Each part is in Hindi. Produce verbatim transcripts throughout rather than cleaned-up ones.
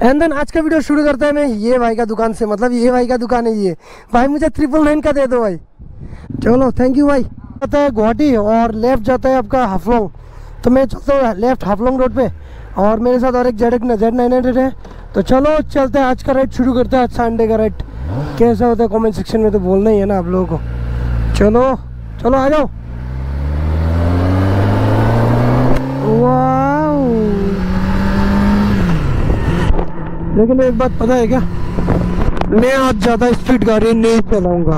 एंड देन आज का वीडियो शुरू करते हैं मैं ये भाई का दुकान से, मतलब ये भाई का दुकान है ये भाई, मुझे ट्रिपल नाइन का दे दो भाई। चलो थैंक यू भाई। जाता है गुवाहाटी और लेफ्ट जाता है आपका हाफलोंग, तो मैं चलता हूँ लेफ्ट हाफलोंग रोड पे, और मेरे साथ और एक जेड जेड नाइन हंड्रेड है। तो चलो चलते हैं, आज का राइड शुरू करते हैं, आज संडे का राइड। कैसा होता है कमेंट सेक्शन में तो बोलना ही है ना आप लोगों को। चलो चलो आ जाओ। वाओ, लेकिन एक बात पता है क्या, मैं आज ज़्यादा स्पीड गाड़ी नहीं चलाऊंगा।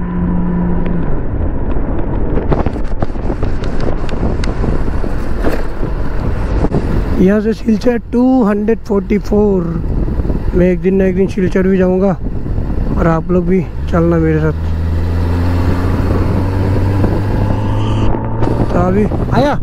यहाँ से सिलचर टू फोर्टी फोर। मैं एक दिन ना एक दिन सिलचर भी जाऊंगा और आप लोग भी चलना मेरे साथ। तो अभी आया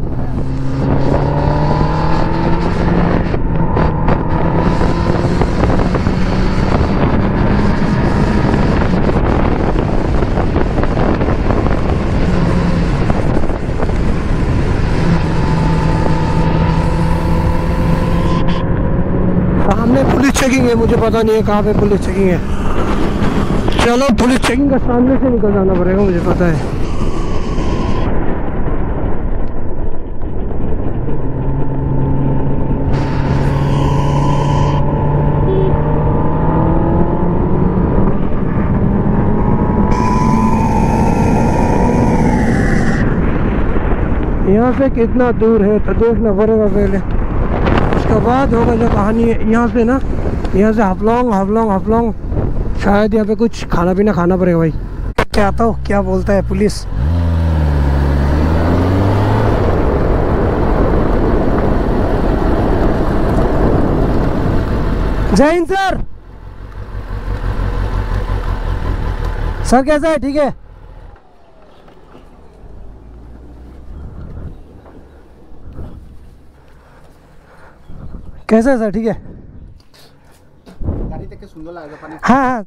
सामने पुलिस चेकिंग है, मुझे पता नहीं है कहाँ पे पुलिस चेकिंग है। चलो पुलिस चेकिंग का सामने से निकल जाना पड़ेगा, मुझे पता है। यहाँ से कितना दूर है तो देखना पड़ेगा पहले, उसके बाद होगा जो कहानी है। यहाँ से ना, यहाँ से हाफलोंग हाफलोंग हाफलोंग शायद यहाँ पे कुछ खाना पीना खाना पड़ेगा भाई। क्या आता हो क्या बोलता है पुलिस। जय हिंद सर। सर कैसा है? ठीक है। कैसा है सर? ठीक है। गाड़ी देख के सुंदर लगेगा पानी। हाँ हाँ,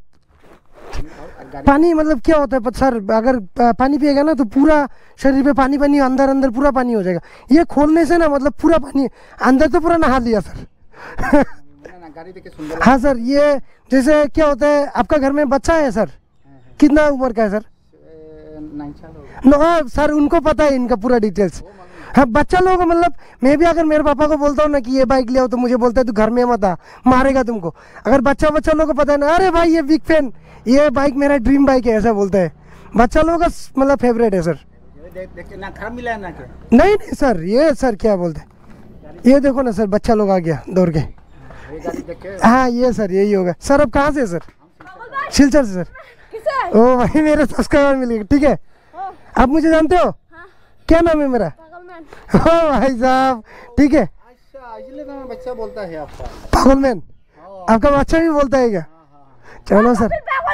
पानी मतलब क्या होता है सर, अगर पानी पिएगा ना तो पूरा शरीर पे पानी पानी, अंदर अंदर पूरा पानी हो जाएगा। ये खोलने से ना मतलब पूरा पानी अंदर तो पूरा नहा लिया सर। गाड़ी देख के सुंदर। हाँ सर, ये जैसे क्या होता है, आपका घर में बच्चा है सर? कितना उम्र का है सर? नाइन साल हो गया। सर उनको पता है इनका पूरा डिटेल्स। हाँ, बच्चा लोगों को मतलब मैं भी अगर मेरे पापा को बोलता हूँ ना कि ये बाइक ले आओ तो मुझे बोलता है तू घर में मत आ, मारेगा तुमको। अगर बच्चा बच्चा लोगों को पता है ना, अरे भाई ये बिग फैन, ये बाइक मेरा ड्रीम बाइक है, ऐसा बोलता है। बच्चा लोगों का मतलब फेवरेट है सर। ना खराब मिला है ना क्या? नहीं नहीं सर, ये सर क्या बोलते हैं, ये देखो ना सर, बच्चा लोग आ गया दौड़ के। हाँ ये सर यही होगा सर। अब कहाँ से सर? सिलचर से सर। ओ भाई मेरे सब्सक्राइबर मिलेगा, ठीक है। आप मुझे जानते हो? क्या नाम है मेरा? ओ भाई साहब, ठीक है। अच्छा, इसलिए तो बच्चा बोलता है आपका पागलमैन। आपका बच्चा भी बोलता है क्या? चलो सर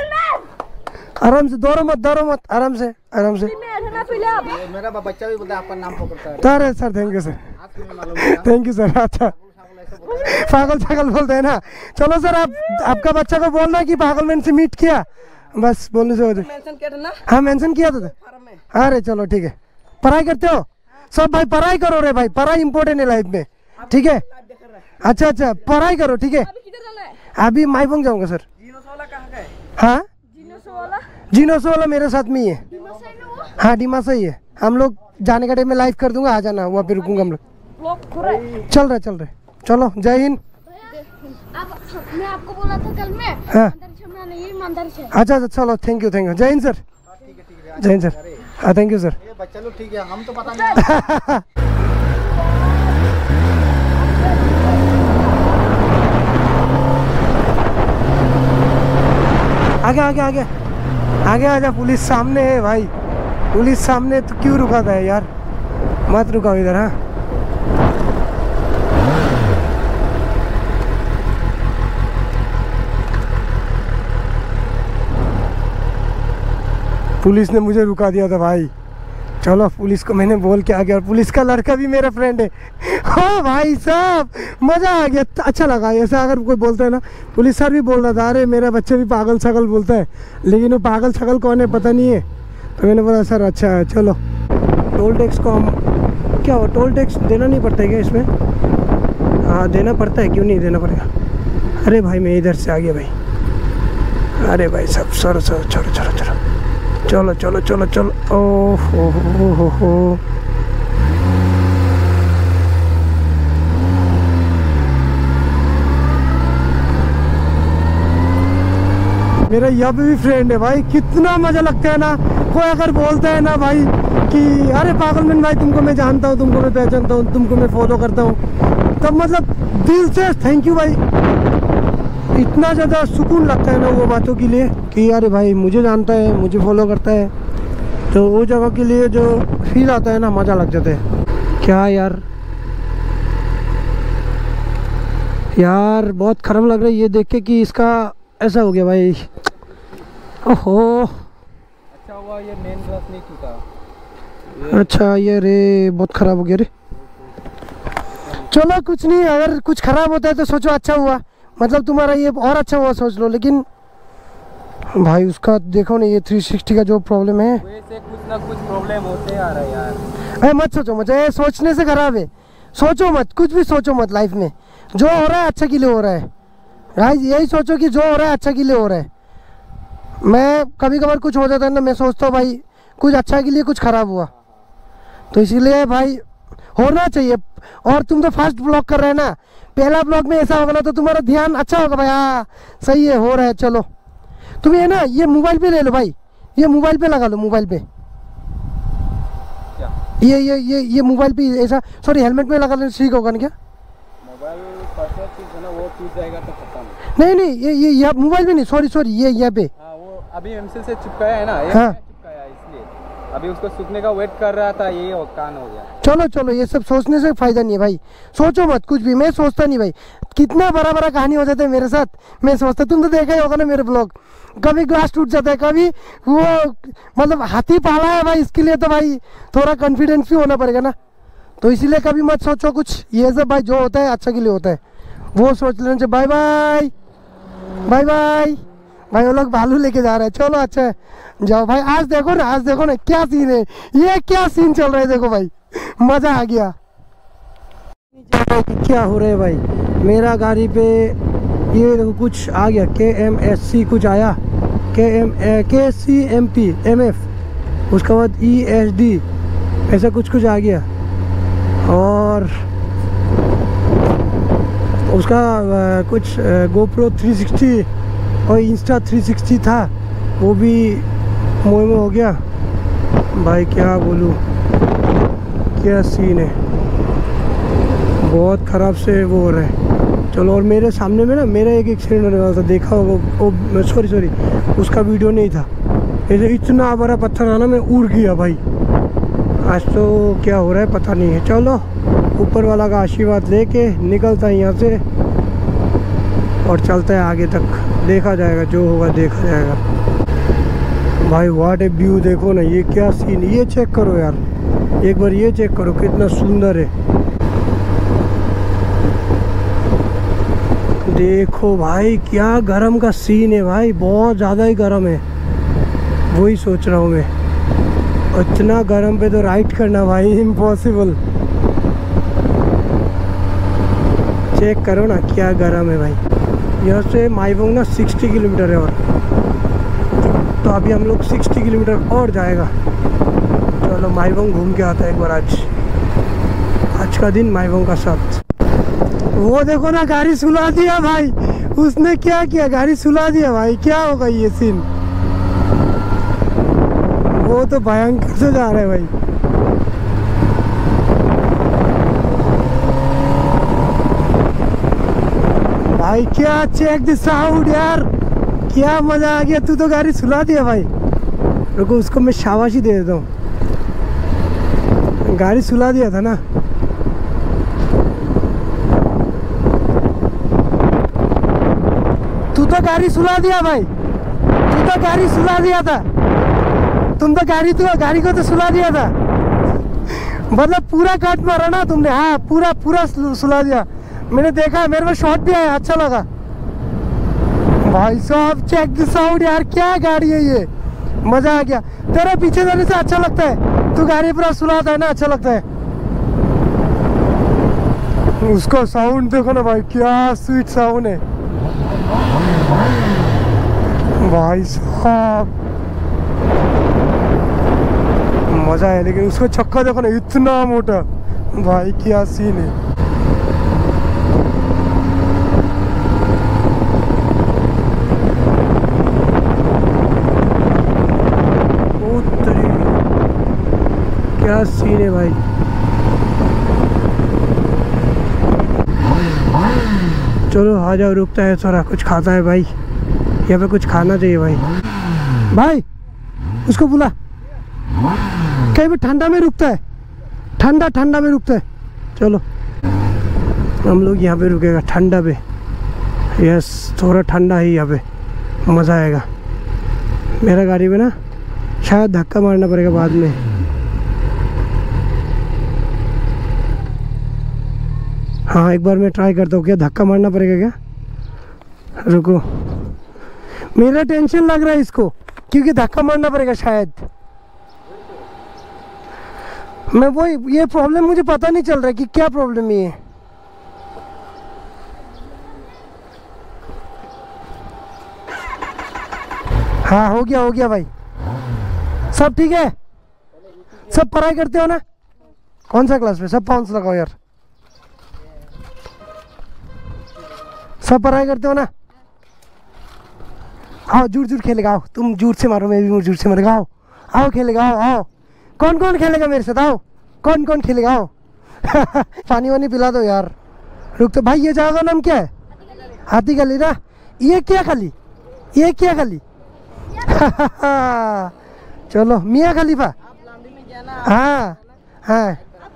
आराम से, दौड़ो मत दौड़ो मत, आराम से आराम से। मेरा बच्चा भी बोलता है आपका नाम पकड़ता है। अरे sir thank you sir, thank you sir. अच्छा पागल पागल बोलते हैं ना। चलो सर, आप आपका बच्चा को बोलना कि पागलमैन से मीट किया, बस बोलने से हो जाए। हाँ मेंशन किया था। अरे चलो ठीक है। पढ़ाई करते हो सब भाई? पढ़ाई करो रे भाई, पढ़ाई इंपॉर्टेंट है लाइफ में, ठीक है। अच्छा अच्छा पढ़ाई करो, ठीक है। अभी माईबंग जाऊंगा सर। हाँ जीनोसो वाला मेरे साथ में ही है। हाँ डिमासा ही है। हम लोग जाने का टाइम में लाइव कर दूंगा, आ जाना, वहाँ पे रुकूंगा हम लोग। चल रहे चल रहे चलो जय हिंद। मैं आपको बोला था कल में। हाँ से। अच्छा अच्छा चलो थैंक यू थैंक यू। जय हिंद सर। जय हिंद सर। हाँ थैंक यू सर। बच्चा लोग ठीक है, हम तो पता नहीं। आगे आगे आगे आगे आजा, पुलिस सामने है भाई, पुलिस सामने तो क्यों रुकाता है यार, मत रुकाओ इधर। हाँ पुलिस ने मुझे रुका दिया था भाई। चलो पुलिस को मैंने बोल के आ गया, और पुलिस का लड़का भी मेरा फ्रेंड है। हाँ भाई साहब मज़ा आ गया, अच्छा लगा। ऐसा अगर कोई बोलता है ना, पुलिस सर भी बोल रहा था अरे मेरा बच्चा भी पागल छगल बोलता है, लेकिन वो पागल छगल कौन है पता नहीं है। तो मैंने बोला सर अच्छा है। चलो टोल टैक्स को हम क्या हो, टोल टैक्स देना नहीं पड़ता है क्या इसमें? हाँ देना पड़ता है, क्यों नहीं देना पड़ेगा। अरे भाई मैं इधर से आ गया भाई। अरे भाई सब सर सर चलो चलो चलो चलो चलो चलो चलो ओ हो हो हो हो। मेरा यह भी फ्रेंड है भाई, कितना मजा लगता है ना। कोई अगर बोलता है ना भाई कि अरे पागलमैन भाई तुमको मैं जानता हूँ, तुमको मैं पहचानता हूँ, तुमको मैं फॉलो करता हूँ, तब मतलब दिल से थैंक यू भाई। इतना ज़्यादा सुकून लगता है ना वो बातों के लिए कि अरे भाई मुझे जानता है, मुझे फॉलो करता है, तो वो जगह के लिए जो फील आता है ना, मज़ा लग जाता है। क्या यार यार बहुत खराब लग रहा है ये देख के कि इसका ऐसा हो गया भाई। ओहो अच्छा हुआ ये मेन ग्लास नहीं टूटा। अच्छा ये रे बहुत खराब हो गया रे। चलो कुछ नहीं, अगर कुछ खराब होता है तो सोचो अच्छा हुआ, मतलब तुम्हारा ये और अच्छा हुआ सोच लो। लेकिन भाई उसका देखो ना ये थ्री सिक्सटी का जो प्रॉब्लम है, वैसे कुछ ना कुछ प्रॉब्लम होते आ रहा है यार। अरे मत सोचो मत, ये सोचने से खराब है। सोचो मत, कुछ भी सोचो मत लाइफ में। जो हो रहा है अच्छा के लिए हो रहा है भाई, यही सोचो कि जो हो रहा है अच्छा के लिए हो रहा है। मैं कभी कभार कुछ हो जाता है ना, मैं सोचता हूँ भाई कुछ अच्छा के लिए कुछ खराब हुआ, तो इसीलिए भाई होना चाहिए। और तुम तो फर्स्ट ब्लॉग कर रहे हैं ना, पहला ब्लॉग में ऐसा होगा ना तो तुम्हारा ध्यान अच्छा होगा भाई, हाँ सही है हो रहा है। चलो तुम ये ना ये मोबाइल पे ले लो भाई, ये मोबाइल पे लगा लो, मोबाइल पे क्या? ये ये ये ये मोबाइल पे ऐसा, सॉरी हेलमेट में लगा लो, ठीक होगा ना क्या? मोबाइल पर्सनल चीज है ना, वो टूट जाएगा तो पता नहीं। नहीं नहीं ये ये यहाँ मोबाइल में नहीं, सॉरी सॉरी ये यहाँ पे। हाँ वो अभी एमसील से चिपकाया है ना, ये हाँ। चिपकाया इसलिए अभी उसको सूखने का वेट कर रहा था, ये हो, कान हो गया। चलो चलो ये सब सोचने से फायदा नहीं है भाई, सोचो मत कुछ भी। मैं सोचता नहीं भाई, कितना बड़ा बड़ा कहानी हो जाता है मेरे साथ, मैं सोचता। तुम तो देखा ही होगा ना मेरे ब्लॉग, कभी ग्लास टूट जाता है, कभी वो मतलब हाथी पाला है भाई, इसके लिए तो भाई थोड़ा कॉन्फिडेंस भी होना पड़ेगा ना। तो इसीलिए कभी मत सोचो कुछ, ये सब भाई जो होता है अच्छा के लिए होता है, वो सोच लेने से। बाय बाय बाय बाय भाई, वो लोग भालू लेके जा रहे हैं। चलो अच्छा है जाओ भाई। आज देखो ना, आज देखो ना क्या सीन है, ये क्या सीन चल रहा है देखो भाई, मजा आ गया। क्या हो रहा है भाई मेरा गाड़ी पे, ये देखो कुछ आ गया, के एम एस सी कुछ आया, K M K C M P M F, उसके बाद ई एस डी, ऐसा कुछ कुछ आ गया। और उसका आ, कुछ गोप्रो थ्री सिक्सटी और इंस्टा थ्री सिक्सटी था, वो भी मोह में हो गया भाई। क्या बोलूँ, क्या सीन है, बहुत ख़राब से वो हो रहा है। चलो और मेरे सामने में ना मेरा एक एक्सीडेंट होने वाला था, देखा होगा वो, सॉरी सॉरी उसका वीडियो नहीं था। ऐसे इतना बड़ा पत्थर आना, मैं उड़ गया भाई। आज तो क्या हो रहा है पता नहीं है। चलो ऊपर वाला का आशीर्वाद लेके निकलता है यहाँ से और चलता है आगे तक, देखा जाएगा जो होगा देखा जाएगा। भाई व्हाट ए व्यू, देखो ना ये क्या सीन, ये चेक करो यार, एक बार ये चेक करो कितना सुंदर है। देखो भाई क्या गरम का सीन है भाई, बहुत ज़्यादा ही गरम है, वही सोच रहा हूँ मैं। इतना गरम पे तो राइड करना भाई इम्पॉसिबल। चेक करो ना क्या गरम है भाई। यहाँ से माईबोंग ना साठ किलोमीटर है, और तो अभी हम लोग साठ किलोमीटर और जाएगा। चलो माईबोंग घूम के आता है एक बार आज, आज का दिन माईबोंग का साथ। वो देखो ना गाड़ी सुला दिया भाई, उसने क्या किया, गाड़ी सुला दिया भाई। क्या होगा ये सीन, वो तो भयंकर से जा रहा है भाई। भाई क्या चेक द साउंड यार, क्या मजा आ गया। तू तो गाड़ी सुला दिया भाई, रुको उसको मैं शाबाशी दे देता हूँ, गाड़ी सुला दिया था ना। तू तो गाड़ी सुला दिया भाई, तू तो गाड़ी सुला दिया था, तुम तो गाड़ी तो गाड़ी को तो सुला दिया था, मतलब पूरा काट मारा ना तुमने। हाँ पूरा पूरा सुला दिया, मैंने देखा, मेरे को शॉट भी आया, अच्छा लगा भाई साहब। चेक दिस आउट यार, क्या गाड़ी है ये, मजा आ गया। तेरे पीछे जाने से अच्छा लगता है, तू गाड़ी पूरा सुलाता है ना, अच्छा लगता है। उसको साउंड देखो ना भाई, क्या स्वीट साउंड है। भाई साहब मजा है, लेकिन उसका चक्का देखो ना इतना मोटा, भाई क्या सीन है। क्या सीन है भाई। चलो आ जाओ, रुकता है थोड़ा, कुछ खाता है भाई, यहाँ पे कुछ खाना चाहिए भाई। भाई उसको बुला, कहीं भी ठंडा में रुकता है, ठंडा ठंडा में रुकता है। चलो हम लोग यहाँ पे रुकेगा ठंडा पे। यस थोड़ा ठंडा है यहाँ पे, मज़ा आएगा। मेरा गाड़ी में ना शायद धक्का मारना पड़ेगा बाद में। हाँ एक बार मैं ट्राई करता हूँ, क्या धक्का मारना पड़ेगा क्या? रुको, मेरा टेंशन लग रहा है इसको, क्योंकि धक्का मारना पड़ेगा शायद। मैं वो ये प्रॉब्लम मुझे पता नहीं चल रहा है कि क्या प्रॉब्लम है ये। हाँ हो गया हो गया भाई, सब ठीक है? सब पढ़ाई करते हो ना? कौन सा क्लास में? सब पाउंस लगाओ यार। सब पढ़ाई करते हो ना? आओ जुट जुट खेलेगा, आओ तुम जुट से मारो, मैं भी जुट से मारेगा। आओ आओ खेलेगा, आओ आओ। कौन कौन खेलेगा मेरे साथ? आओ कौन कौन खेलेगा, आओ। पानी वानी पिला दो यार। रुक तो भाई, ये जगह का नाम क्या है? हाथी गली ना? ये क्या गली? ये क्या गली? चलो मियाँ खलीफा। हाँ हाँ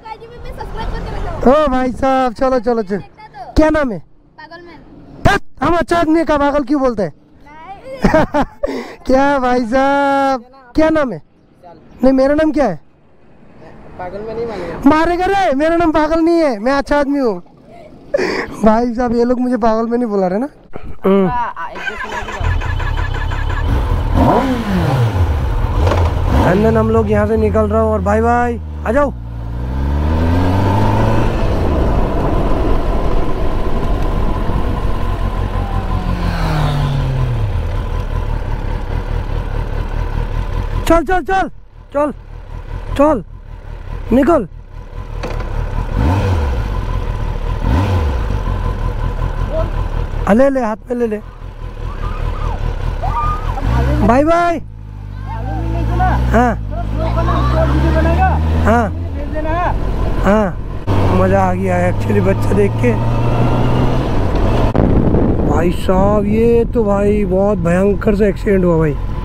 ओ भाई साहब, चलो चलो चलो। क्या नाम है? हम अच्छा आदमी का पागल क्यों बोलते हैं? क्या भाई साहब, क्या नाम है? नहीं मेरा नाम क्या है? पागल में नहीं मानेगा। मारेगा रे, मेरा नाम पागल नहीं है, मैं अच्छा आदमी हूँ। भाई साहब ये लोग मुझे पागल में नहीं बुला रहे ना। एंड देन हम लोग यहाँ से निकल रहा हूँ और बाय बाय, आ जाओ। चल चल चल चल चल निकल। ले ले हाथ में ले ले। Bye bye. हाँ हाँ हाँ मज़ा आ गया है एक्चुअली बच्चा देख के। भाई साहब ये तो भाई बहुत भयंकर से एक्सीडेंट हुआ भाई।